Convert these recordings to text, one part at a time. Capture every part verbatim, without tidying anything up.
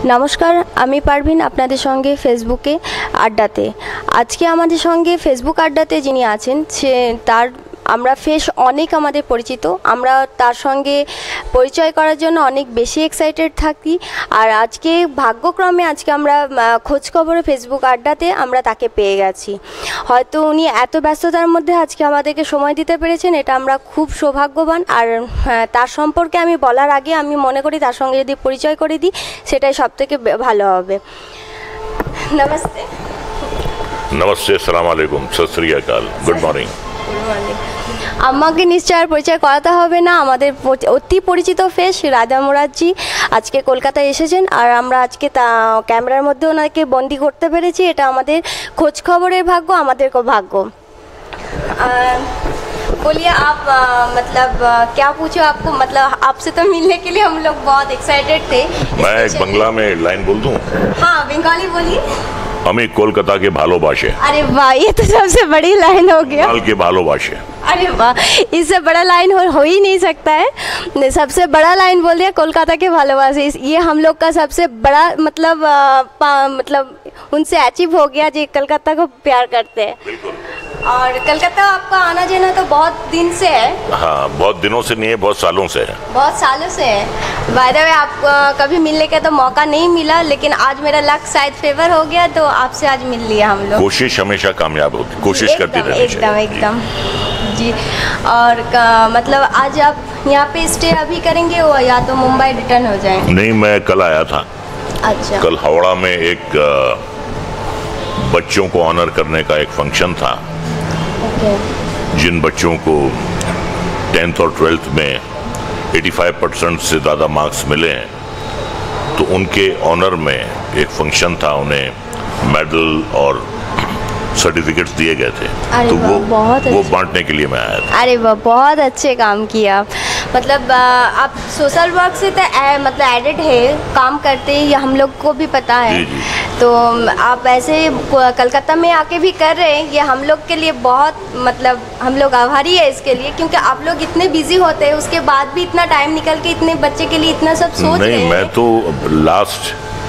নমস্কার, আমি পারভিন আপনাদের সঙ্গে ফেসবুকে আড্ডাতে। আজকে আমাদের সঙ্গে ফেসবুক আড্ডাতে যিনি আছেন সে তার আমরা ফেস অনেক আমাদের পরিচিত, আমরা তার সঙ্গে পরিচয় করার জন্য অনেক বেশি এক্সাইটেড থাকি। আর আজকে ভাগ্যক্রমে আজকে আমরা খোঁজখবরে ফেসবুক আড্ডাতে আমরা তাকে পেয়ে গেছি। হয়তো উনি এত ব্যস্ততার মধ্যে আজকে আমাদেরকে সময় দিতে পেরেছেন, এটা আমরা খুব সৌভাগ্যবান। আর তার সম্পর্কে আমি বলার আগে আমি মনে করি তার সঙ্গে যদি পরিচয় করে দিই সেটাই সবথেকে ভালো হবে। নমস্তে। নমস্তে, আসসালামু আলাইকুম, সত শ্রী আকাল, গুড মর্নিং। আমাকে নিশ্চয় আর পরিচয় করাতে হবে না, আমাদের অতি পরিচিত ফেস রাধা মুরাদজি আজকে কলকাতায় এসেছেন। আর আমরা আজকে তা ক্যামেরার মধ্যে ওনাকে বন্দি করতে পেরেছি, এটা আমাদের খোঁজ খবরের ভাগ্য, আমাদেরও ভাগ্য। बोलिए आप आ, मतलब आ, क्या पूछो आपको, मतलब आपसे तो मिलने के लिए हम लोग बहुत एक्साइटेड थे। मैं एक बंगला में लाइन बोल दूं? हाँ, बंगाली बोलिए। हमें कोलकाता के भालोबाशे। अरे वाह, ये तो सबसे बड़ी लाइन हो गया। बंगाल के भालोबाशे। अरे वाह, इससे बड़ा लाइन हो, हो ही नहीं सकता है। सबसे बड़ा लाइन बोल दिया, कोलकाता के भालोबासे। ये हम लोग का सबसे बड़ा मतलब आ, मतलब उनसे अचीव हो गया जो कलकत्ता को प्यार करते हैं। और कलकत्ता आपका आना जाना तो बहुत दिन से है। हाँ, बहुत दिनों से नहीं है, बहुत सालों से है। बहुत सालों से है। बाय द वे आप कभी मिलने का तो मौका नहीं मिला, लेकिन आज मेरा लक शायद फेवर हो गया तो आपसे आज मिल लिया हम लोग। कोशिश हमेशा कामयाब होती, कोशिश करती रहनी चाहिए। एकदम एकदम जी। और मतलब आज आप यहाँ पे स्टे अभी करेंगे या तो मुंबई रिटर्न हो जाएंगे? नहीं, मैं कल आया था। अच्छा। कल हावड़ा में एक बच्चों को ऑनर करने का एक फंक्शन था। okay. जिन बच्चों को टेंथ और ट्वेल्थ में पचासी परसेंट से ज़्यादा मार्क्स मिले हैं, तो उनके ऑनर में एक फंक्शन था, उन्हें मेडल और सर्टिफिकेट्स दिए गए थे। तो वो वो बांटने के लिए मैं आया था। अरे वाह, बहुत अच्छे काम किया। मतलब आप सोशल वर्क से तो मतलब एडेड है, काम करते हैं, ये हम लोग को भी पता है। जी जी। तो आप ऐसे कलकत्ता में आके भी कर रहे हैं, ये हम लोग के लिए बहुत मतलब हम लोग आभारी है इसके लिए, क्योंकि आप लोग इतने बिजी होते हैं, उसके बाद भी इतना टाइम निकल के इतने बच्चे के लिए इतना सब सोच रहे हैं। नहीं, मैं तो last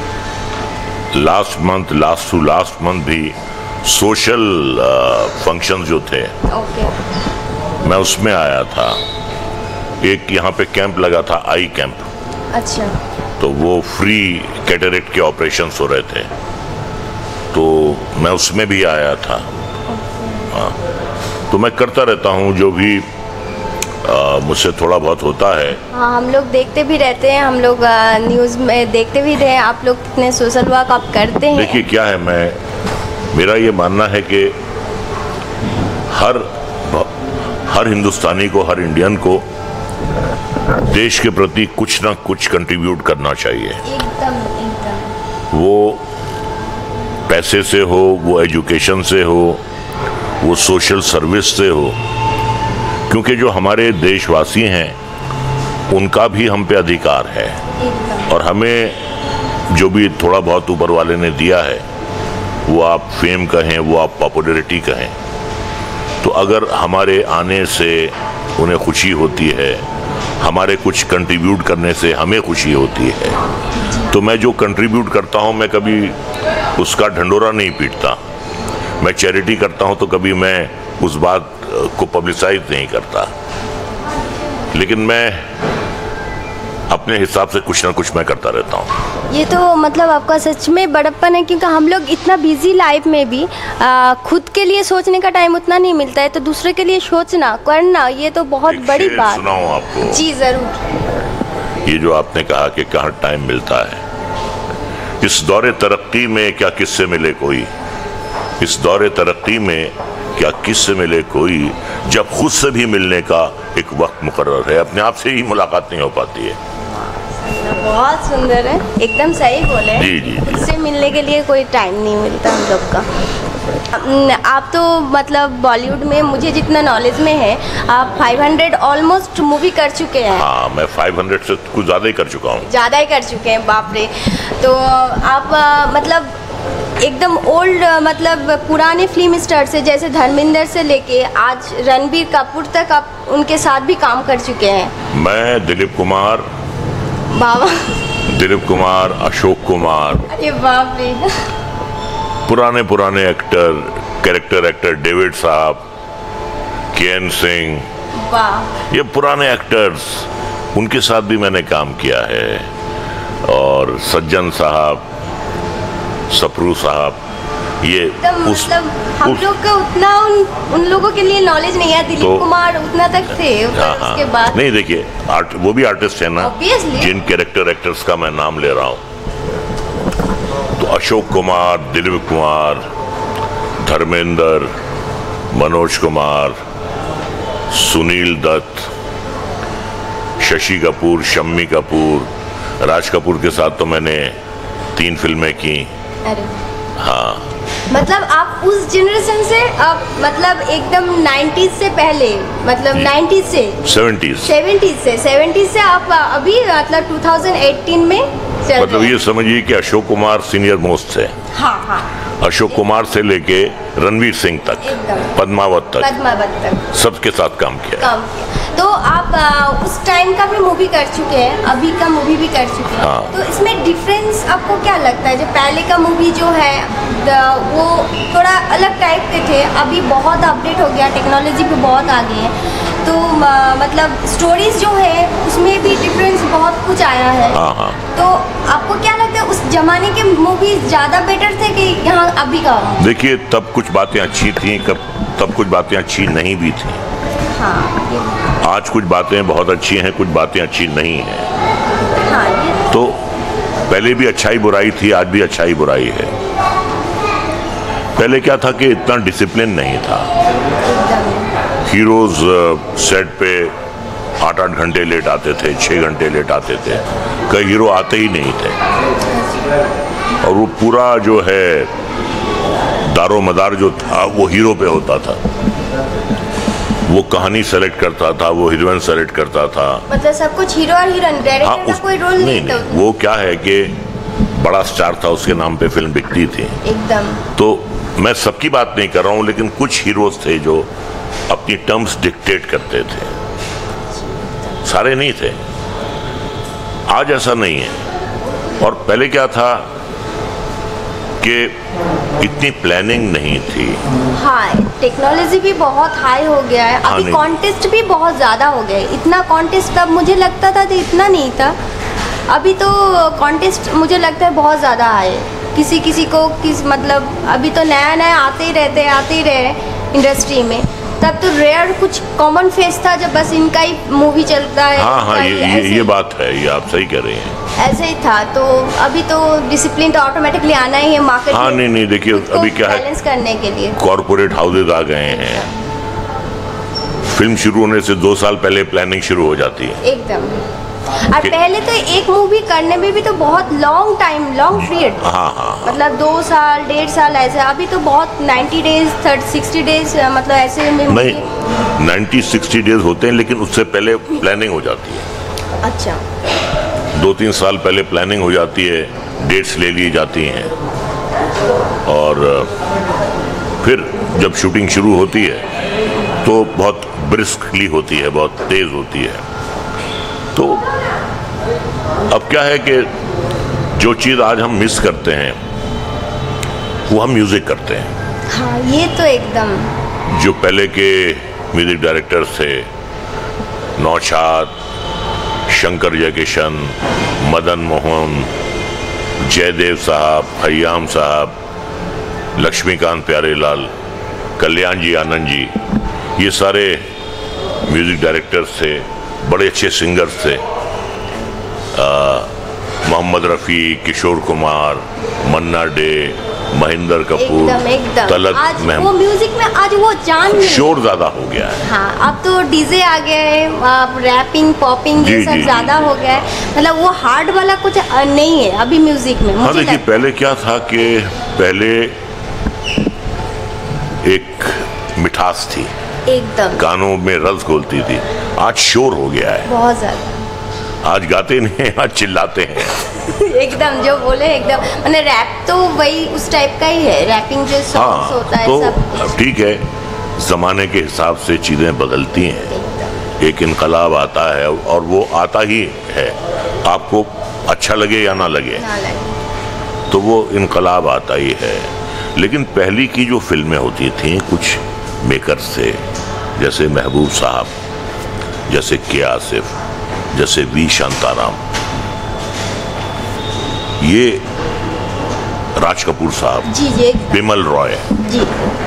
last month last to last month भी सोशल फंक्शन जो थे, ओके, मैं उसमें आया था। एक यहाँ पे कैंप लगा था, आई कैंप। अच्छा। तो वो फ्री कैटरेक्ट के ऑपरेशंस हो रहे थे, तो मैं उसमें भी आया था। हाँ, तो मैं करता रहता हूँ जो भी मुझसे थोड़ा बहुत होता है। हाँ, हम लोग देखते भी रहते हैं, हम लोग न्यूज़ में देखते भी रहे आप लोग कितने सोशल वर्क आप करते हैं। देखिए क्या है, मैं मेरा ये मानना है कि हर हर हिंदुस्तानी को, हर इंडियन को देश के प्रति कुछ ना कुछ कंट्रीब्यूट करना चाहिए। एकदम एकदम। वो पैसे से हो, वो एजुकेशन से हो, वो सोशल सर्विस से हो, क्योंकि जो हमारे देशवासी हैं उनका भी हम पे अधिकार है। और हमें जो भी थोड़ा बहुत ऊपर वाले ने दिया है, वो आप फेम कहें, वो आप पॉपुलैरिटी कहें, तो अगर हमारे आने से उन्हें खुशी होती है, हमारे कुछ कंट्रीब्यूट करने से हमें खुशी होती है, तो मैं जो कंट्रीब्यूट करता हूँ मैं कभी उसका ढंढोरा नहीं पीटता। मैं चैरिटी करता हूँ तो कभी मैं उस बात को पब्लिसाइज नहीं करता, लेकिन मैं अपने हिसाब से कुछ ना कुछ मैं करता रहता हूँ। ये तो मतलब आपका सच में बड़प्पन है, क्योंकि हम लोग इतना बिजी लाइफ में भी आ, खुद के लिए सोचने का टाइम उतना नहीं मिलता है, तो दूसरे के लिए सोचना करना ये तो बहुत बड़ी बात। सुनाऊं आपको? जी जरूर। ये जो आपने कहा कि कहाँ टाइम मिलता है, इस दौरे तरक्की में क्या किससे मिले कोई, इस दौरे तरक्की में क्या किससे मिले कोई, जब खुद से भी मिलने का एक वक्त मुकर्रर है, अपने आप से ही मुलाकात नहीं हो पाती है। बहुत सुंदर है, एकदम सही बोले। जी जी, जी। इससे मिलने के लिए कोई टाइम नहीं मिलता हम लोग का। आप तो मतलब बॉलीवुड में मुझे जितना नॉलेज में है, आप पाँच सौ ऑलमोस्ट मूवी कर चुके हैं। हाँ, मैं पाँच सौ से कुछ ज़्यादा ही कर चुका हूँ। ज़्यादा ही कर चुके हैं, बाप रे। तो आप मतलब एकदम ओल्ड मतलब पुराने फिल्म स्टार से, जैसे धर्मेंद्र से लेके आज रणबीर कपूर तक आप उनके साथ भी काम कर चुके हैं। मैं दिलीप कुमार, बाबा दिलीप कुमार, अशोक कुमार, अरे बाप रे। पुराने पुराने एक्टर, कैरेक्टर एक्टर डेविड साहब, के एन सिंह, वाह, ये पुराने एक्टर्स, उनके साथ भी मैंने काम किया है। और सज्जन साहब, सप्रू साहब, ये तब उस, मतलब हम उस, लोग का उतना उन उन लोगों के लिए नॉलेज नहीं है। दिलीप तो, कुमार उतना तक थे, हाँ, हाँ, उसके बाद नहीं देखिए, आर्ट वो भी आर्टिस्ट है ना, Obviously। जिन कैरेक्टर एक्टर्स का मैं नाम ले रहा हूं, तो अशोक कुमार, दिलीप कुमार, धर्मेंद्र, मनोज कुमार, सुनील दत्त, शशि कपूर, शम्मी कपूर, राज कपूर के साथ तो मैंने तीन फिल्में की। अरे हाँ, मतलब आप उस जनरेशन से, आप मतलब एकदम नाइन्टीज से पहले, मतलब नाइन्टीज से सेवेंटीज, सेवेंटीज से सेवेंटीज से आप अभी मतलब टू थाउजेंड एटीन में चल मतलब रहे ये समझिए कि अशोक कुमार सीनियर मोस्ट थे। हैं। हाँ हाँ, अशोक कुमार से लेके रणवीर सिंह तक, एकदम। पद्मावत तक, पद्मावत तक सबके साथ काम किया है। काम किया। तो आप आ, उस टाइम का भी मूवी कर चुके हैं, अभी का मूवी भी कर चुके हैं। हाँ। तो इसमें डिफरेंस आपको क्या लगता है? जो पहले का मूवी जो है द- वो थोड़ा अलग टाइप के थे, अभी बहुत अपडेट हो गया, टेक्नोलॉजी पे बहुत आगे है, तो म- मतलब स्टोरीज जो है उसमें भी डिफरेंस बहुत कुछ आया है। हाँ हाँ, तो आपको क्या लगता है, उस जमाने के मूवी ज़्यादा बेटर थे कि यहाँ अभी का? देखिए तब कुछ बातें अच्छी थी, कब तब कुछ बातें अच्छी नहीं भी थी। हाँ ये- आज कुछ बातें बहुत अच्छी हैं, कुछ बातें अच्छी नहीं हैं। हाँ ये तो पहले भी अच्छाई बुराई थी, आज भी अच्छाई बुराई है। पहले क्या था कि इतना डिसिप्लिन नहीं था। एकदम हीरोज सेट पे आठ आठ घंटे लेट आते थे, छः घंटे लेट आते थे, कई हीरो आते ही नहीं थे। और वो पूरा जो है दारो मदार जो था वो हीरो पे होता था। वो कहानी सेलेक्ट करता था, वो हीरोइन सेलेक्ट करता था। मतलब सब कुछ हीरो और हीरोइन, हाँ, डायरेक्टर का उस, कोई रोल नहीं, नहीं था। नहीं, वो क्या है कि बड़ा स्टार था, उसके नाम पे फिल्म बिकती थी। एकदम तो मैं सबकी बात नहीं कर रहा हूँ, लेकिन कुछ हीरोज थे जो अपनी टर्म्स डिक्टेट करते थे, सारे नहीं थे। आज ऐसा नहीं है। और पहले क्या था कि इतनी प्लानिंग नहीं थी। हाँ, टेक्नोलॉजी भी बहुत हाई हो गया है, हाँ, अभी नहीं। कॉन्टेस्ट भी बहुत ज़्यादा हो गया है। इतना कॉन्टेस्ट तब मुझे लगता था तो इतना नहीं था, अभी तो कॉन्टेस्ट मुझे लगता है बहुत ज़्यादा है। किसी किसी को किस मतलब अभी तो नया नया आते ही रहते हैं आते ही रहे इंडस्ट्री में। तब तो रेयर कुछ कॉमन फेस था जब बस इनका ही मूवी चलता है। हाँ हाँ, इनका ये ही ये, ऐसे- ये बात है, ये आप सही कह रहे हैं। ऐसे ही था। तो अभी तो डिसिप्लिन तो ऑटोमेटिकली आना ही है मार्केट हाँ, में, नहीं नहीं, देखिए उसको अभी क्या है, बैलेंस करने के लिए। कॉरपोरेट हाउसेज आ गए हैं। फिल्म शुरू होने से दो साल पहले प्लानिंग शुरू हो जाती है। एकदम। और कि- पहले तो एक मूवी करने में भी तो बहुत लॉन्ग टाइम, लॉन्ग पीरियड, हाँ हाँ हाँ, मतलब दो साल डेढ़ साल ऐसे। अभी तो बहुत ninety days thirty sixty days मतलब ऐसे में नहीं, movie- नाइन्टी सिक्सटी डेज होते हैं, लेकिन उससे पहले प्लानिंग हो जाती है। अच्छा, दो तीन साल पहले प्लानिंग हो जाती है, डेट्स ले ली जाती हैं, और फिर जब शूटिंग शुरू होती है तो बहुत ब्रिस्कली होती है, बहुत तेज होती है। तो अब क्या है कि जो चीज़ आज हम मिस करते हैं वो हम म्यूजिक करते हैं। हाँ ये तो एकदम। जो पहले के म्यूजिक डायरेक्टर्स थे, नौशाद, शंकर जयकिशन, मदन मोहन, जयदेव साहब, खय्याम साहब, लक्ष्मीकांत प्यारेलाल, कल्याण जी आनंद जी, ये सारे म्यूजिक डायरेक्टर्स थे, बड़े अच्छे सिंगर्स थे। मोहम्मद रफ़ी, किशोर कुमार, मन्ना डे, महेंद्र कपूर, एकदम एकदम। तलत आज वो महमूद। म्यूजिक में आज वो जान नहीं। शोर ज्यादा हो गया है। हाँ, अब तो डीजे आ गए हैं, अब रैपिंग पॉपिंग ये जी, सब जी, ज्यादा जी। हो गया है। मतलब वो हार्ड वाला कुछ अ, नहीं है अभी म्यूजिक में, हाँ मुझे देखिए, लगता पहले क्या था कि पहले एक मिठास थी, है। एकदम गानों में रस घोलती थी। आज शोर हो गया है, बहुत ज्यादा। आज गाते नहीं, आज चिल्लाते हैं। एकदम जो बोले एकदम, मैंने रैप तो वही उस टाइप का ही है, रैपिंग जो सॉन्ग्स हाँ, होता है तो सब। अब ठीक है, जमाने के हिसाब से चीजें बदलती हैं। एक इनकलाब आता है और वो आता ही है। आपको अच्छा लगे या ना लगे, ना लगे। तो वो इनकलाब आता ही है। लेकिन पहली की जो फिल्में होती थी कुछ मेकर्स थे, जैसे महबूब साहब, जैसे के आसिफ, जैसे वी शांताराम, ये राज कपूर साहब, जी जी बिमल रॉय, जी,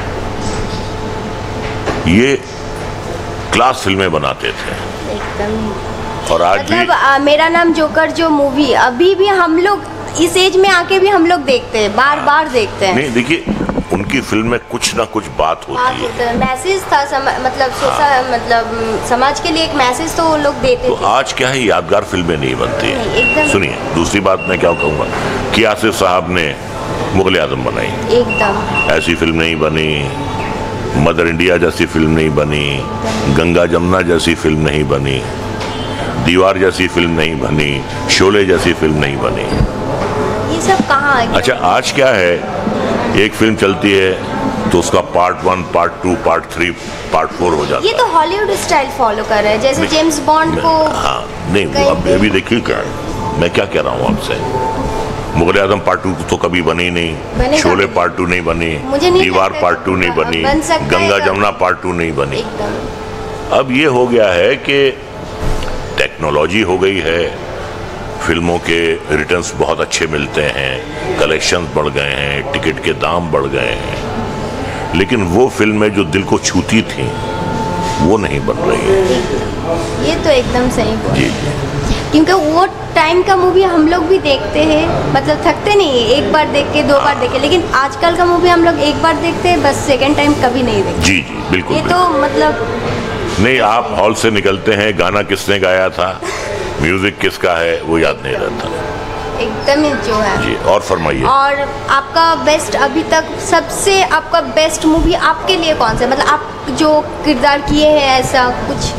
ये क्लास फिल्में बनाते थे। एकदम। और आज मतलब भी आ, मेरा नाम जोकर जो मूवी अभी भी हम लोग इस एज में आके भी हम लोग देखते हैं, बार बार देखते हैं। नहीं, देखिए उनकी फिल्म में कुछ ना कुछ बात होती है, मैसेज था, सम, मतलब सोचा, मतलब समाज के लिए एक मैसेज तो वो लोग देते तो थे। आज क्या है, यादगार फिल्में नहीं बनती। नहीं, एकदम। सुनिए, दूसरी बात मैं क्या कहूँगा कि आसिफ साहब ने मुगल आजम बनाई, एकदम ऐसी फिल्म नहीं बनी। मदर इंडिया जैसी फिल्म नहीं बनी, गंगा जमुना जैसी फिल्म नहीं बनी, दीवार जैसी फिल्म नहीं बनी, शोले जैसी फिल्म नहीं बनी। ये सब कहाँ है? अच्छा, आज क्या है, एक फिल्म चलती है तो उसका part one, part two, part three, part four हो जाता है। ये तो हॉलीवुड स्टाइल फॉलो कर रहे हैं, जैसे जेम्स बॉन्ड को। हाँ, नहीं, अब अभी देखिए क्या मैं क्या कह रहा हूँ आपसे, मुगल आजम पार्ट टू तो कभी बनी नहीं, शोले पार्ट टू नहीं बनी, दीवार पार्ट टू नहीं बनी, गंगा जमुना पार्ट टू नहीं बनी। अब ये हो गया है कि टेक्नोलॉजी हो गई है, फिल्मों के रिटर्न्स बहुत अच्छे मिलते हैं, कलेक्शंस बढ़ गए हैं, टिकट के दाम बढ़ गए हैं, लेकिन वो फिल्में जो दिल को छूती थी वो नहीं बन रही है। ये तो एकदम सही बोला। जी जी, क्योंकि वो टाइम का मूवी हम लोग भी देखते हैं, मतलब थकते नहीं है, एक बार देख के दो बार देख के, लेकिन आजकल का मूवी हम लोग एक बार देखते हैं, बस सेकंड टाइम कभी नहीं देखते। जी जी, बिल्कुल ये बिल्कुल। तो मतलब नहीं, आप हॉल से निकलते हैं, गाना किसने गाया था, म्यूजिक किसका है, वो याद नहीं रहता। एकदम ही जो है। जी, और फरमाइए। और आपका बेस्ट अभी तक सबसे आपका बेस्ट मूवी आपके लिए कौन सा है? मतलब आप जो किरदार किए हैं ऐसा कुछ।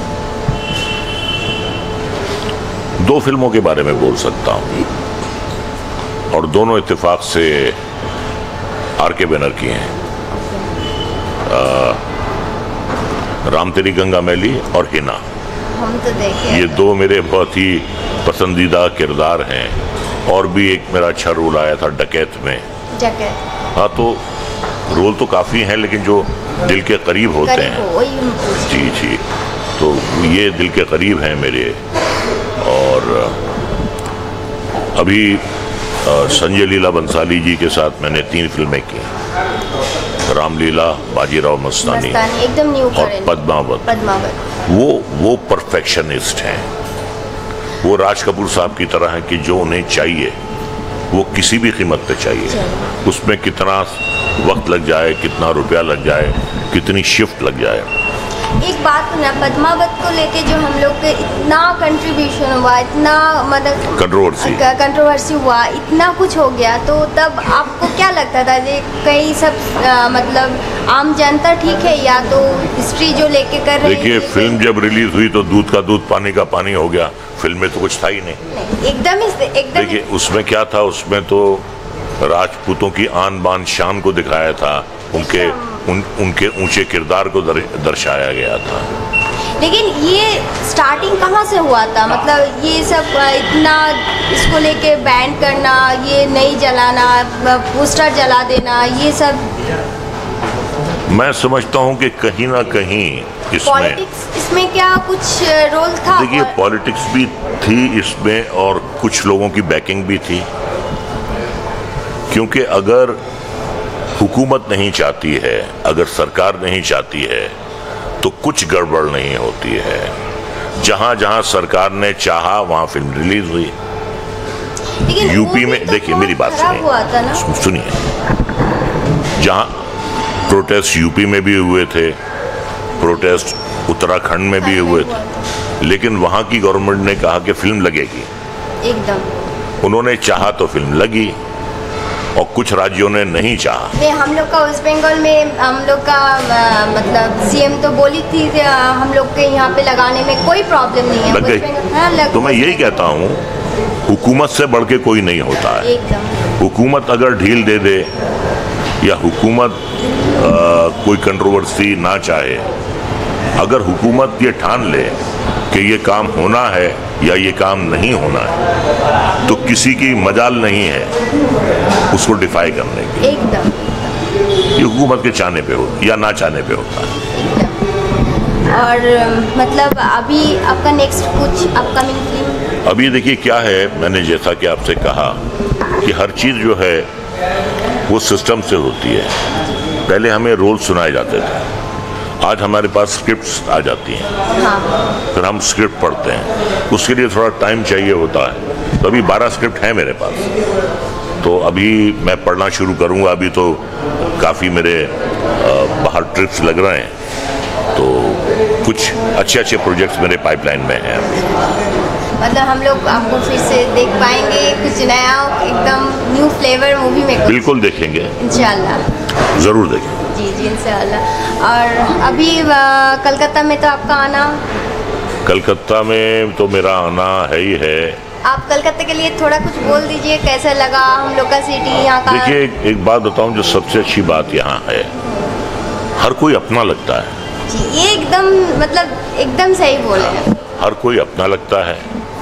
दो फिल्मों के बारे में बोल सकता हूँ और दोनों इत्तेफाक से आर के बैनर की हैं, राम तेरी गंगा मैली और हिना। हम तो देखे ये दो मेरे बहुत ही पसंदीदा किरदार हैं। और भी एक मेरा अच्छा रोल आया था डकैत में। जगह हाँ, तो रोल तो काफ़ी हैं लेकिन जो दिल के करीब होते करीब हैं। हो, वही हम पूछ रहे जी जी, तो ये दिल के करीब हैं मेरे। और अभी अ, संजय लीला बंसाली जी के साथ मैंने तीन फिल्में की, रामलीला, बाजीराव मस्तानी मस्तानी, एकदम न्यू और पद्मावत। पद्मावत। वो वो परफेक्शनिस्ट हैं, वो राज कपूर साहब की तरह हैं कि जो उन्हें चाहिए वो किसी भी कीमत पे चाहिए, उसमें कितना वक्त लग जाए, कितना रुपया लग जाए, कितनी शिफ्ट लग जाए। एक बात ना, पद्मावत को लेके जो हम लोग के इतना कंट्रीब्यूशन हुआ, इतना मतलब कंट्रोवर्सी कंट्रोवर्सी हुआ, इतना कुछ हो गया, तो तब आपको क्या लगता था ये कई सब आ, मतलब आम जनता ठीक है या तो हिस्ट्री जो लेके कर रही है? देखिए, फिल्म जब रिलीज हुई तो दूध का दूध पानी का पानी हो गया, फिल्म में तो कुछ था ही नहीं। एकदम ही एकदम। देखिए, उसमें क्या था, उसमें तो राजपूतों की आन बान शान को दिखाया था, उनके उन, उनके ऊंचे किरदार को दर, दर्शाया गया था। लेकिन ये स्टार्टिंग कहाँ से हुआ था? मतलब ये सब इतना इसको लेके बैन करना, ये नहीं जलाना, पोस्टर जला देना, ये सब मैं समझता हूँ कि कहीं ना कहीं इसमें पॉलिटिक्स, इसमें क्या कुछ रोल था? देखिए, पॉलिटिक्स भी थी इसमें और कुछ लोगों की बैकिंग भी थी, क्योंकि अगर हुकूमत नहीं चाहती है, अगर सरकार नहीं चाहती है तो कुछ गड़बड़ नहीं होती है। जहां जहां सरकार ने चाहा वहां फिल्म रिलीज हुई। लेकिन यूपी में तो देखिए, मेरी बात सुनिए सुनिए जहां प्रोटेस्ट यूपी में भी हुए थे, प्रोटेस्ट उत्तराखंड में भी हुए थे, लेकिन वहां की गवर्नमेंट ने कहा कि फिल्म लगेगी। एकदम उन्होंने चाहा तो फिल्म लगी और कुछ राज्यों ने नहीं चाहा। नहीं, हम लोग का वेस्ट बंगाल में हम लोग का आ, मतलब सीएम तो बोली थी कि, आ, हम लोग के यहाँ पे लगाने में कोई प्रॉब्लम नहीं है। लग गई। हाँ, लग तो मैं यही कहता हूँ, हुकूमत से बढ़ के कोई नहीं होता है। एकदम। हुकूमत अगर ढील दे दे या हुकूमत आ, कोई कंट्रोवर्सी ना चाहे, अगर हुकूमत ये ठान ले कि ये काम होना है या ये काम नहीं होना है तो किसी की मजाल नहीं है उसको डिफाई करने की। एकदम ये हुकूमत के चाहने पे हो या ना चाहने पे होता है। और मतलब अभी आपका नेक्स्ट कुछ अपकमिंग फिल्म? अभी देखिए क्या है, मैंने जैसा कि आपसे कहा कि हर चीज़ जो है वो सिस्टम से होती है। पहले हमें रोल सुनाए जाते थे, आज हमारे पास स्क्रिप्ट्स आ जाती हैं। हाँ। फिर हम स्क्रिप्ट पढ़ते हैं, उसके लिए थोड़ा टाइम चाहिए होता है। तो अभी बारह स्क्रिप्ट हैं मेरे पास, तो अभी मैं पढ़ना शुरू करूँगा। अभी तो काफ़ी मेरे बाहर ट्रिप्स लग रहे हैं, तो कुछ अच्छे अच्छे प्रोजेक्ट्स मेरे पाइपलाइन में हैं अभी। मतलब हम लोग आपको फिर से देख पाएंगे कुछ नया एकदम न्यू फ्लेवर मूवी में? बिल्कुल देखेंगे इंशाल्लाह, ज़रूर देखेंगे। जी जी इंशाल्लाह। और अभी कलकत्ता में तो आपका आना? कलकत्ता में तो मेरा आना है ही है। आप कलकत्ता के लिए थोड़ा कुछ बोल दीजिए, कैसा लगा हम लोग का सिटी यहाँ का? देखिए एक, एक बात बताऊं, जो सबसे अच्छी बात यहाँ है, हर कोई अपना लगता है जी। ये एकदम मतलब एकदम सही बोले हैं, हर कोई अपना लगता है।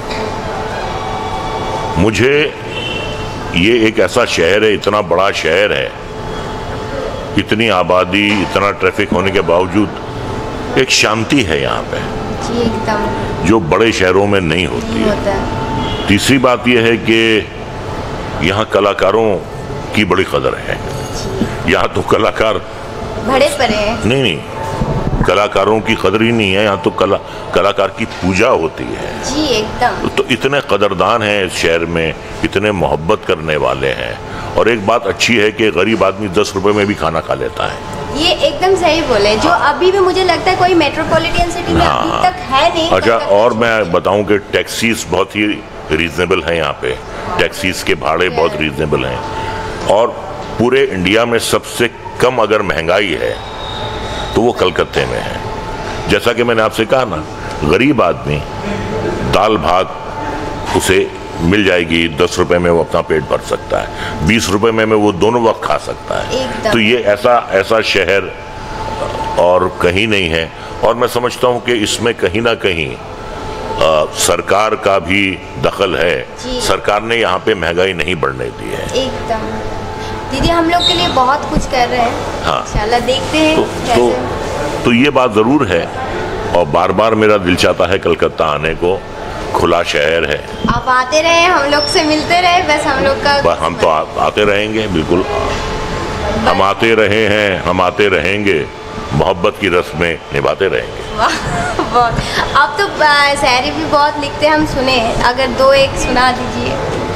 मुझे ये एक ऐसा शहर है, इतना बड़ा शहर है, इतनी आबादी, इतना ट्रैफिक होने के बावजूद एक शांति है यहाँ पे जी एकदम, जो बड़े शहरों में नहीं होती नहीं है। होता है। तीसरी बात यह है कि यहाँ कलाकारों की बड़ी कदर है। यहाँ तो कलाकार बड़े पड़े हैं। नहीं नहीं कलाकारों की कदर ही नहीं है यहाँ तो। कला कलाकार की पूजा होती है जी एकदम। तो इतने कदरदान हैं इस शहर में, इतने मोहब्बत करने वाले हैं। और एक बात अच्छी है कि गरीब आदमी दस रुपए में भी खाना खा लेता है। ये एकदम सही बोले, जो अभी भी मुझे लगता है कोई मेट्रोपॉलिटन सिटी में हाँ। अभी तक है नहीं। अच्छा, और मैं बताऊं कि टैक्सीज बहुत ही रीजनेबल हैं यहाँ पे। टैक्सीज के भाड़े बहुत रीजनेबल हैं, और पूरे इंडिया में सबसे कम अगर महंगाई है तो वो कलकत्ते में है। जैसा कि मैंने आपसे कहा ना, गरीब आदमी दाल भात उसे मिल जाएगी, दस रुपए में वो अपना पेट भर सकता है, बीस रुपए में, में वो दोनों वक्त खा सकता है। तो ये ऐसा ऐसा शहर और कहीं नहीं है। और मैं समझता हूँ कि इसमें कहीं ना कहीं आ, सरकार का भी दखल है। सरकार ने यहाँ पे महंगाई नहीं बढ़ने दी है एकदम। दीदी हम लोग के लिए बहुत कुछ कर रहे हैं। हाँ, इंशाल्लाह देखते हैं। तो, तो, तो ये बात ज़रूर है, और बार बार मेरा दिल चाहता है कलकत्ता आने को। खुला शहर है, आप आते रहे, हम लोग से मिलते रहे, बस हम लोग का। हम तो आ, आते रहेंगे, बिल्कुल हम आते रहे हैं, हम आते रहेंगे, मोहब्बत की रस्में निभाते रहेंगे। बहुत। आप तो शायरी भी बहुत लिखते हैं, हम सुने, अगर दो एक सुना दीजिए।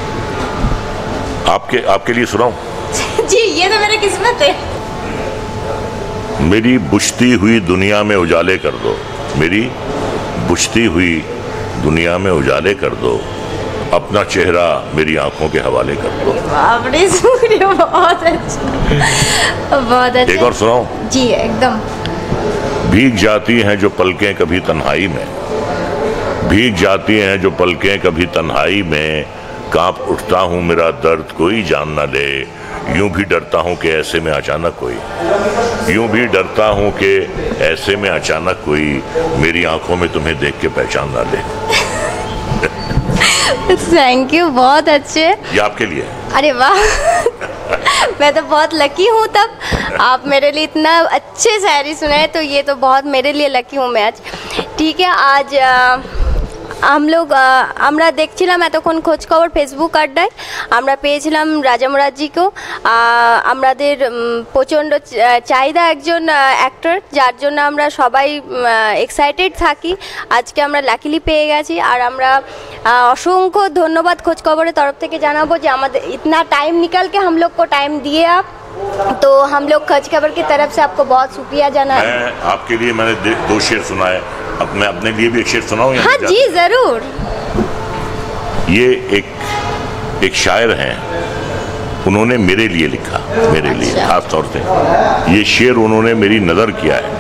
आपके आपके लिए सुनाऊं? जी, ये तो मेरी किस्मत है। मेरी बुझती हुई दुनिया में उजाले कर दो, मेरी बुझती हुई दुनिया में उजाले कर दो, अपना चेहरा मेरी आंखों के हवाले कर दो। आपने शुक्रिया, बहुत अच्छा, बहुत अच्छा। एक और सुनाऊं? जी एकदम। भीग जाती हैं जो पलकें कभी तन्हाई में, भीग जाती हैं जो पलकें कभी तन्हाई में, कांप उठता हूँ मेरा दर्द कोई जान न ले, यूं भी डरता हूँ कि ऐसे में अचानक कोई, यूं भी डरता हूँ कि ऐसे में अचानक कोई मेरी आंखों में तुम्हें देख के पहचान ना ले। थैंक यू, बहुत अच्छे। ये आपके लिए। अरे वाह, मैं तो बहुत लकी हूँ। तब आप मेरे लिए इतना अच्छे शायरी सुनाए, तो ये तो बहुत मेरे लिए लकी हूँ मैं आज। ठीक है, आज आ, हम लोग আমরা দেখছিলাম এতক্ষণ খোঁজ খবর ফেসবুক আড্ডায়, আমরা পেয়েছিলাম রাজা মুরাজ্জিকেও। আমাদের প্রচণ্ড চাহিদা একজন অ্যাক্টর, যার জন্য আমরা সবাই এক্সাইটেড থাকি। আজকে আমরা লাকিলি পেয়ে গেছি, আর আমরা অসংখ্য ধন্যবাদ খোঁজ খবরের তরফ থেকে জানাবো যে আমাদের इतना टाइम निकल के हम लोग को टाइम दिए आप, तो हम लोग खोज खबर की तरफ से आपको बहुत शुक्रिया जाना है। मैं आपके लिए मैंने दो शेर सुनाए, अब मैं अपने लिए भी एक शेर सुनाऊं? हाँ जी जरूर। ये एक एक शायर हैं, उन्होंने मेरे लिए लिखा, मेरे अच्छा। लिए खास तौर से ये शेर उन्होंने मेरी नज़र किया है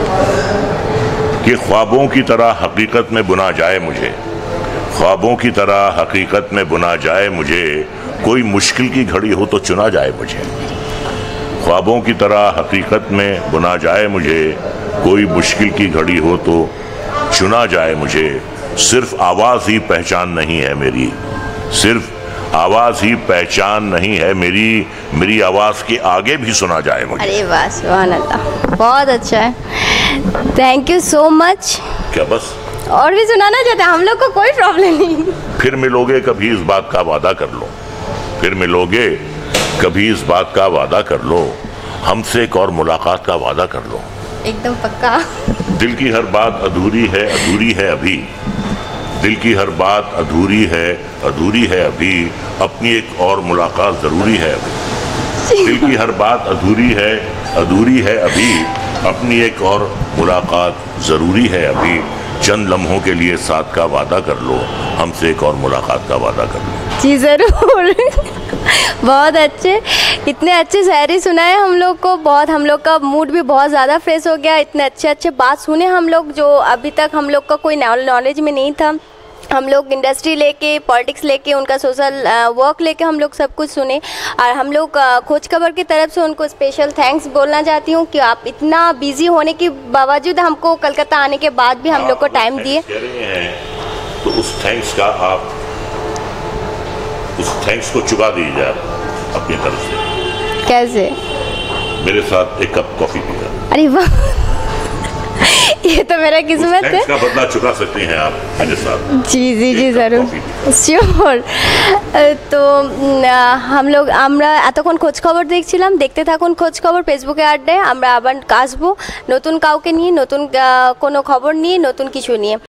कि ख्वाबों की तरह हकीकत में बुना जाए मुझे, ख्वाबों की तरह हकीकत में बुना जाए मुझे, कोई मुश्किल की घड़ी हो तो चुना जाए मुझे, ख्वाबों की तरह हकीकत में बुना जाए मुझे, कोई मुश्किल की घड़ी हो तो चुना जाए मुझे, सिर्फ आवाज ही पहचान नहीं है मेरी, सिर्फ आवाज ही पहचान नहीं है मेरी, मेरी आवाज के आगे भी सुना जाए मुझे। अरे वाह, सुभान अल्लाह, बहुत अच्छा है, थैंक यू सो मच। क्या बस और भी सुनाना चाहते हैं? हम लोग को कोई प्रॉब्लम नहीं। फिर मिलोगे कभी इस बात का वादा कर लो, फिर मिलोगे कभी इस बात का वादा कर लो, हमसे एक और मुलाकात का वादा कर लो। एकदम पक्का। दिल की हर बात अधूरी है, अधूरी है अभी, दिल की हर बात अधूरी है, अधूरी है अभी, अपनी एक और मुलाकात जरूरी है अभी। दिल की हर बात अधूरी है, अधूरी है अभी, अपनी एक और मुलाकात जरूरी है अभी, चंद लम्हों के लिए साथ का वादा कर लो, हमसे एक और मुलाकात का वादा कर लो। जी ज़रूर। बहुत अच्छे, इतने अच्छे शायरी सुनाए हम लोग को, बहुत हम लोग का मूड भी बहुत ज़्यादा फ्रेश हो गया। इतने अच्छे अच्छे बात सुने हम लोग जो अभी तक हम लोग का कोई नॉलेज में नहीं था। हम लोग इंडस्ट्री लेके, पॉलिटिक्स लेके, उनका सोशल वर्क लेके हम लोग सब कुछ सुने। और हम लोग खोज खबर की तरफ से उनको स्पेशल थैंक्स बोलना चाहती हूँ कि आप इतना बिजी होने के बावजूद हमको कलकत्ता आने के बाद भी हम लोग को टाइम दिए। तो उस थैंक्स का आप उस थैंक्स को चुका दीजिए आप अपनी तरफ से। कैसे? मेरे साथ एक कप कॉफी पीकर। अरे वाह, ये तो मेरा किस्मत है। इसका बदला चुका सकती हैं आप मेरे साथ। जी जी जी ज़रूर, শিওর। তো हम लोग আমরা এতক্ষণ খোঁজ খবর দেখছিলাম, দেখতে থাকুন খোঁজ খবর ফেসবুকে আড্ডায়। আমরা আবার আসবো নতুন কাউকে নিয়ে, নতুন কোনো খবর নিয়ে, নতুন কিছু নিয়ে।